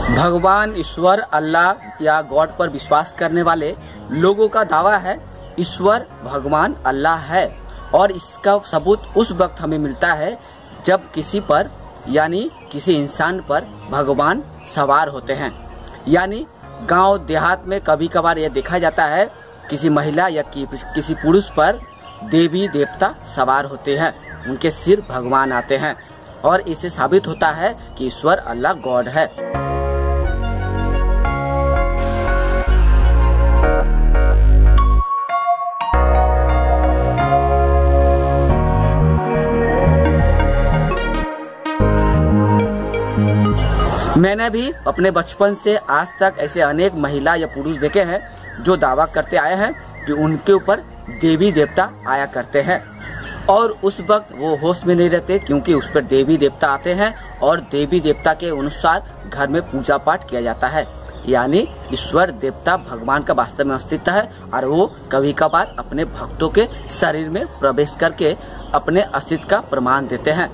भगवान, ईश्वर, अल्लाह या गॉड पर विश्वास करने वाले लोगों का दावा है ईश्वर भगवान अल्लाह है, और इसका सबूत उस वक्त हमें मिलता है जब किसी पर यानी किसी इंसान पर भगवान सवार होते हैं। यानी गांव देहात में कभी कभार यह देखा जाता है किसी महिला या किसी पुरुष पर देवी देवता सवार होते हैं, उनके सिर भगवान आते हैं, और इससे साबित होता है कि ईश्वर अल्लाह गॉड है। मैंने भी अपने बचपन से आज तक ऐसे अनेक महिला या पुरुष देखे हैं जो दावा करते आए हैं कि उनके ऊपर देवी देवता आया करते हैं, और उस वक्त वो होश में नहीं रहते क्योंकि उस पर देवी देवता आते हैं और देवी देवता के अनुसार घर में पूजा पाठ किया जाता है। यानी ईश्वर देवता भगवान का वास्तव में अस्तित्व है, और वो कभी कभार अपने भक्तों के शरीर में प्रवेश करके अपने अस्तित्व का प्रमाण देते हैं।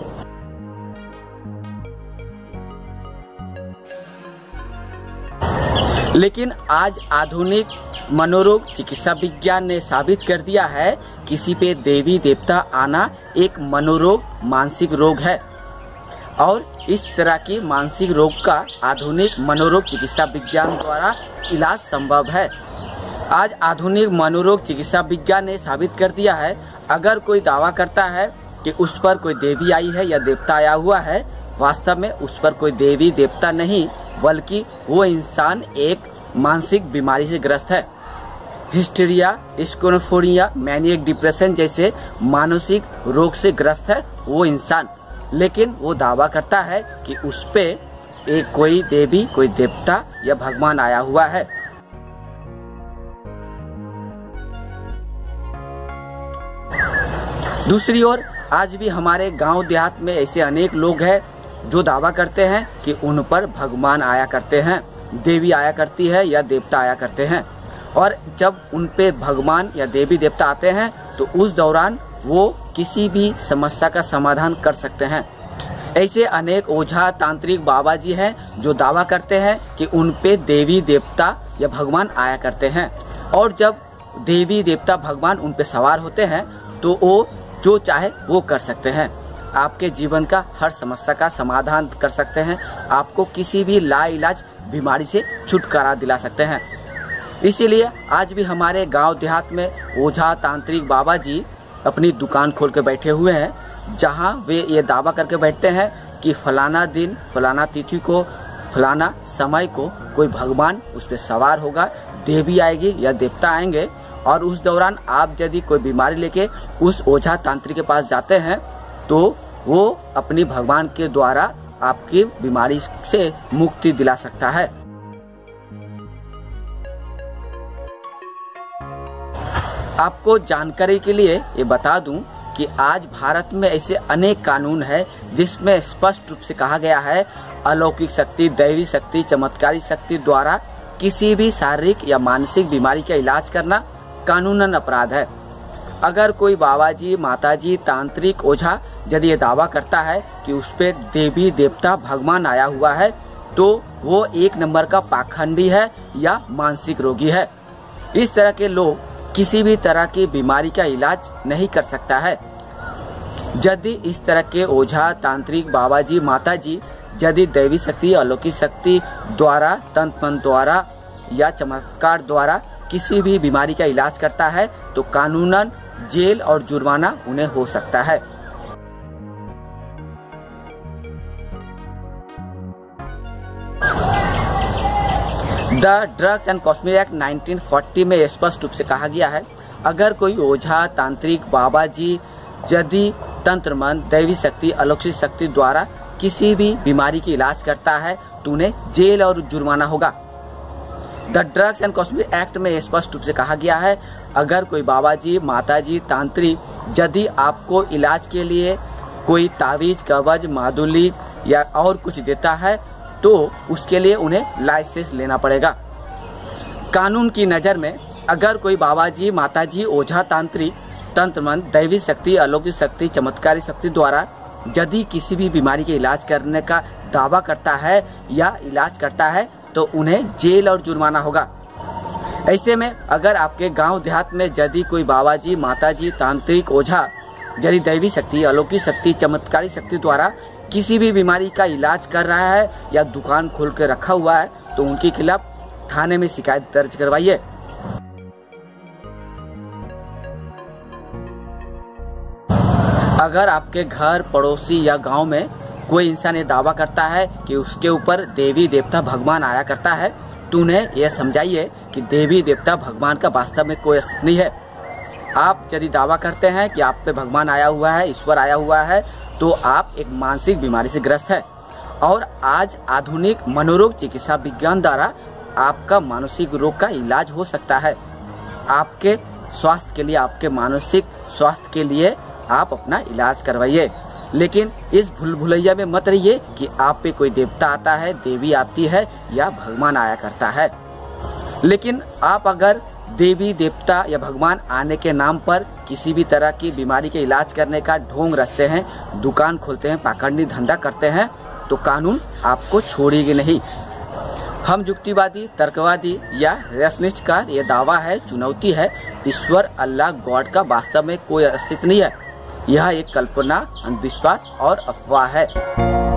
लेकिन आज आधुनिक मनोरोग चिकित्सा विज्ञान ने साबित कर दिया है किसी पे देवी देवता आना एक मनोरोग मानसिक रोग है, और इस तरह की मानसिक रोग का आधुनिक मनोरोग चिकित्सा विज्ञान द्वारा इलाज संभव है। आज आधुनिक मनोरोग चिकित्सा विज्ञान ने साबित कर दिया है अगर कोई दावा करता है कि उस पर कोई देवी आई है या देवता आया हुआ है, वास्तव में उस पर कोई देवी देवता नहीं बल्कि वो इंसान एक मानसिक बीमारी से ग्रस्त है। हिस्टीरिया, स्किज़ोफ्रेनिया, मैनियक डिप्रेशन जैसे मानसिक रोग से ग्रस्त है वो इंसान, लेकिन वो दावा करता है कि उस पे एक कोई देवी, कोई देवता या भगवान आया हुआ है। दूसरी ओर आज भी हमारे गांव देहात में ऐसे अनेक लोग हैं जो दावा करते हैं कि उन पर भगवान आया करते हैं, देवी आया करती है या देवता आया करते हैं, और जब उन पे भगवान या देवी देवता आते हैं तो उस दौरान वो किसी भी समस्या का समाधान कर सकते हैं। ऐसे अनेक ओझा, तांत्रिक, बाबा जी हैं जो दावा करते हैं कि उन पे देवी देवता या भगवान आया करते हैं, और जब देवी देवता भगवान उन पे सवार होते हैं तो वो जो चाहे वो कर सकते हैं। आपके जीवन का हर समस्या का समाधान कर सकते हैं, आपको किसी भी लाइलाज बीमारी से छुटकारा दिला सकते हैं। इसीलिए आज भी हमारे गांव देहात में ओझा, तांत्रिक, बाबा जी अपनी दुकान खोल के बैठे हुए हैं, जहां वे ये दावा करके बैठते हैं कि फलाना दिन, फलाना तिथि को, फलाना समय को कोई भगवान उस पर सवार होगा, देवी आएगी या देवता आएंगे, और उस दौरान आप यदि कोई बीमारी लेके उस ओझा तांत्रिक के पास जाते हैं तो वो अपनी भगवान के द्वारा आपकी बीमारी से मुक्ति दिला सकता है। आपको जानकारी के लिए ये बता दूं कि आज भारत में ऐसे अनेक कानून है जिसमें स्पष्ट रूप से कहा गया है अलौकिक शक्ति, दैवी शक्ति, चमत्कारी शक्ति द्वारा किसी भी शारीरिक या मानसिक बीमारी का इलाज करना कानूनन अपराध है। अगर कोई बाबा जी, माता जी, तांत्रिक, ओझा यदि ये दावा करता है कि उस पे देवी देवता भगवान आया हुआ है तो वो एक नंबर का पाखंडी है या मानसिक रोगी है। इस तरह के लोग किसी भी तरह की बीमारी का इलाज नहीं कर सकता है। यदि इस तरह के ओझा, तांत्रिक, बाबा जी, माता जी यदि दैवी शक्ति, अलौकिक शक्ति द्वारा, तंत्र मंत्र द्वारा या चमत्कार द्वारा किसी भी बीमारी का इलाज करता है तो कानूनन जेल और जुर्माना उन्हें हो सकता है। The drugs and cosmetic act 1940 में स्पष्ट रूप से कहा गया है अगर कोई ओझा, तांत्रिक, बाबा जी यदि तंत्र मंत्र, दैवी शक्ति, अलौकिक शक्ति द्वारा किसी भी बीमारी की इलाज करता है तो उन्हें जेल और जुर्माना होगा। The drugs and cosmetic act में स्पष्ट रूप से कहा गया है अगर कोई बाबा जी, माता जी, तांत्रिक यदि आपको इलाज के लिए कोई तावीज, कवच, मादुली या और कुछ देता है तो उसके लिए उन्हें लाइसेंस लेना पड़ेगा। कानून की नज़र में अगर कोई बाबा जी, माता जी, ओझा, तांत्रिक, तंत्र मंत्र, दैवी शक्ति, अलौकिक शक्ति, चमत्कारी शक्ति द्वारा यदि किसी भी बीमारी के इलाज करने का दावा करता है या इलाज करता है तो उन्हें जेल और जुर्माना होगा। ऐसे में अगर आपके गांव देहात में यदि कोई बाबा जी, माता जी, तांत्रिक, ओझा यदि दैवी शक्ति, अलौकिक शक्ति, चमत्कारी शक्ति द्वारा किसी भी बीमारी का इलाज कर रहा है या दुकान खोल के रखा हुआ है तो उनके खिलाफ थाने में शिकायत दर्ज करवाइए। अगर आपके घर, पड़ोसी या गांव में कोई इंसान ये दावा करता है कि उसके ऊपर देवी देवता भगवान आया करता है तो उन्हें यह समझाइए कि देवी देवता भगवान का वास्तव में कोई अस्तित्व नहीं है। आप यदि दावा करते हैं कि आप पे भगवान आया हुआ है, ईश्वर आया हुआ है, तो आप एक मानसिक बीमारी से ग्रस्त है। और आज आधुनिक मनोरोग चिकित्सा विज्ञान द्वारा आपका मानसिक रोग का इलाज हो सकता है। आपके स्वास्थ्य के लिए, आपके मानसिक स्वास्थ्य के लिए आप अपना इलाज करवाइए। लेकिन इस भूल-भुलैया में मत रहिए कि आप पे कोई देवता आता है, देवी आती है या भगवान आया करता है। लेकिन आप अगर देवी देवता या भगवान आने के नाम पर किसी भी तरह की बीमारी के इलाज करने का ढोंग रचते हैं, दुकान खोलते हैं, पाखंडी धंधा करते हैं तो कानून आपको छोड़ेगी नहीं। हम युक्तिवादी, तर्कवादी या रेशनिस्ट का यह दावा है, चुनौती है, ईश्वर, अल्लाह, गॉड का वास्तव में कोई अस्तित्व नहीं है। यह एक कल्पना, अंधविश्वास और अफवाह है।